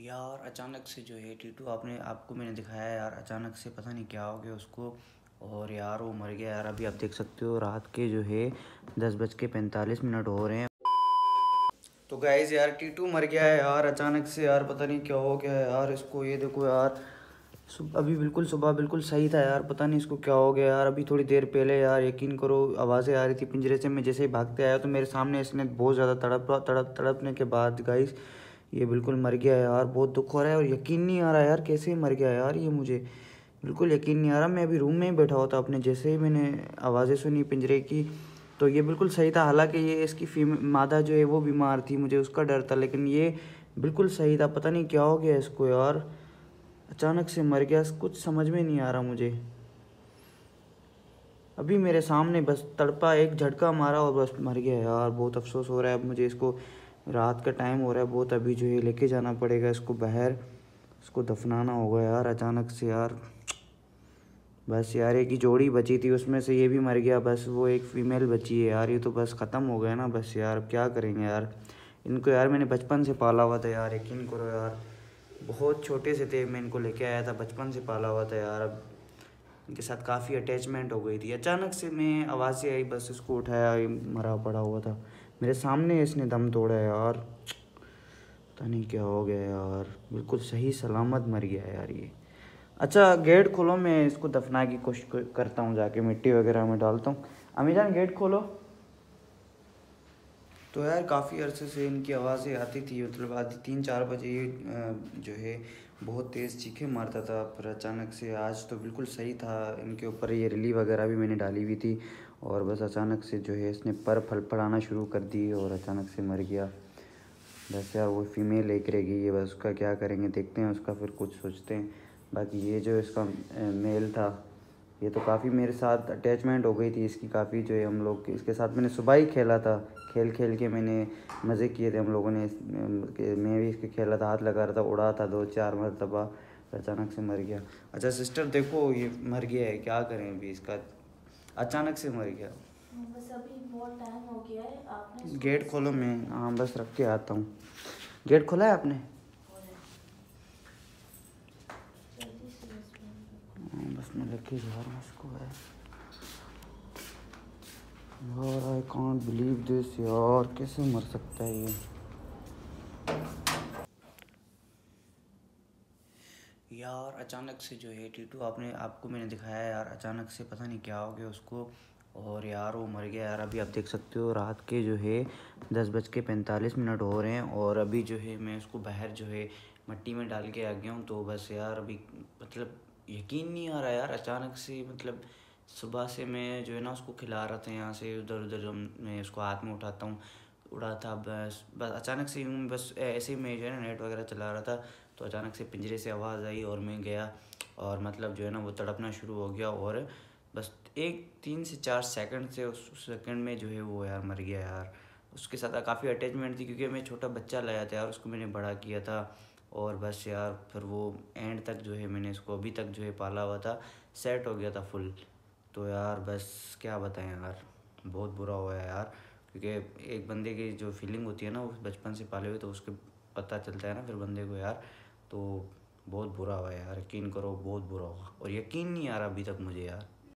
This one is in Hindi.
यार अचानक से जो है टीटू आपने आपको मैंने दिखाया यार, अचानक से पता नहीं क्या हो गया उसको। और यार वो मर गया यार। अभी आप देख सकते हो रात के जो है 10:45 हो रहे हैं। तो गाइस यार टीटू मर गया है यार अचानक से यार, पता नहीं क्या हो गया है यार इसको। ये देखो यार, अभी बिल्कुल सुबह बिल्कुल सही था यार, पता नहीं इसको क्या हो गया यार। अभी थोड़ी देर पहले यार यकीन करो आवाज़ें आ रही थी पिंजरे से। मैं जैसे ही भागते आया तो मेरे सामने इसने बहुत ज़्यादा तड़पने के बाद गाइस ये बिल्कुल मर गया है यार। बहुत दुख हो रहा है और यकीन नहीं आ रहा यार कैसे मर गया यार ये, मुझे बिल्कुल यकीन नहीं आ रहा। मैं अभी रूम में ही बैठा हुआ था अपने, जैसे ही मैंने आवाज़ें सुनी पिंजरे की तो ये बिल्कुल सही था। हालांकि ये इसकी मादा जो है वो बीमार थी, मुझे उसका डर था, लेकिन ये बिल्कुल सही था। पता नहीं क्या हो गया इसको यार, अचानक से मर गया, कुछ समझ में नहीं आ रहा मुझे। अभी मेरे सामने बस तड़पा, एक झटका मारा और बस मर गया यार। बहुत अफसोस हो रहा है अब मुझे इसको। रात का टाइम हो रहा है बहुत, अभी जो है लेके जाना पड़ेगा इसको बाहर, इसको दफनाना होगा यार अचानक से यार। बस यार एक ही जोड़ी बची थी, उसमें से ये भी मर गया, बस वो एक फ़ीमेल बची है यार। ये तो बस ख़त्म हो गया ना बस यार, अब क्या करेंगे यार। इनको यार मैंने बचपन से पाला हुआ था यार, यकीन करो यार। बहुत छोटे से थे, मैं इनको लेके आया था, बचपन से पाला हुआ था यार। अब इनके साथ काफ़ी अटैचमेंट हो गई थी। अचानक से मैं आवाज़ से आई, बस इसको उठाया, ये मरा पड़ा हुआ था मेरे सामने, इसने दम तोड़ा यार। पता नहीं क्या हो गया यार, बिल्कुल सही सलामत मर गया यार ये। अच्छा गेट खोलो, मैं इसको दफना की कोशिश करता हूँ, जाके मिट्टी वगैरह में डालता हूँ। अम्मी जान गेट खोलो। तो यार काफ़ी अरसे से इनकी आवाज़ें आती थी, मतलब आधी 3-4 बजे ये जो है बहुत तेज़ चीखें मारता था। पर अचानक से आज तो बिल्कुल सही था, इनके ऊपर ये रिली वगैरह भी मैंने डाली हुई थी, और बस अचानक से जो है इसने पर फड़फड़ाना शुरू कर दी और अचानक से मर गया। बस यार वो फीमेल एक रह गई है, बस उसका क्या करेंगे, देखते हैं उसका, फिर कुछ सोचते हैं। बाकी ये जो इसका मेल था, ये तो काफ़ी मेरे साथ अटैचमेंट हो गई थी इसकी काफ़ी, जो है हम लोग इसके साथ मैंने सुबह ही खेला था। खेल खेल के मैंने मज़े किए थे हम लोगों ने। मैं भी इसके खेला था, हाथ लगा रहा था, उड़ा था 2-4 मरतबा, फिर अचानक से मर गया। अच्छा सिस्टर देखो ये मर गया है, क्या करें अभी इसका, अचानक से मर गया। बस अभी बहुत टाइम हो गया है, आपने इसको गेट कैसे खोलो, मैं देखा? हाँ बस रख के आता हूँ। गेट खोला है आपने? जल्दी से बस हाँ, बस मैं लेके जा रहा हूँ इसको है। यार आई कॉन्ट बिलीव दिस यार, कैसे मर सकता है ये यार। अचानक से जो है टीटू आपने आपको मैंने दिखाया यार, अचानक से पता नहीं क्या हो गया उसको। और यार वो मर गया यार। अभी आप देख सकते हो रात के जो है 10:45 हो रहे हैं, और अभी जो है मैं उसको बाहर जो है मट्टी में डाल के आ गया हूँ। तो बस यार अभी मतलब यकीन नहीं आ रहा यार, अचानक से मतलब सुबह से मैं जो है ना उसको खिला रहा था, यहाँ से उधर उधर मैं उसको हाथ में उठाता हूँ, उड़ा था। बस बस अचानक से यूँ बस ऐसे ही मैं जो है ना नेट वगैरह चला रहा था, तो अचानक से पिंजरे से आवाज़ आई और मैं गया, और मतलब जो है ना वो तड़पना शुरू हो गया। और बस एक 3 से 4 सेकंड से उस सेकंड में जो है वो यार मर गया यार। उसके साथ काफ़ी अटैचमेंट थी, क्योंकि मैं छोटा बच्चा लाया था यार, उसको मैंने बड़ा किया था। और बस यार फिर वो एंड तक जो है मैंने इसको अभी तक जो है पाला हुआ था, सेट हो गया था फुल। तो यार बस क्या बताएं यार, बहुत बुरा हुआ है यार। क्योंकि एक बंदे की जो फीलिंग होती है ना, वो बचपन से पाले हुए, तो उसके पता चलता है ना फिर बंदे को यार। तो बहुत बुरा हुआ यार, यकीन करो बहुत बुरा हुआ, और यकीन नहीं आ रहा अभी तक मुझे यार।